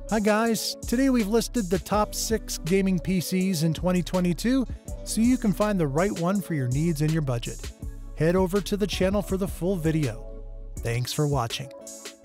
Hi guys, today we've listed the top 6 gaming PCs in 2022 so you can find the right one for your needs and your budget. Head over to the channel for the full video. Thanks for watching.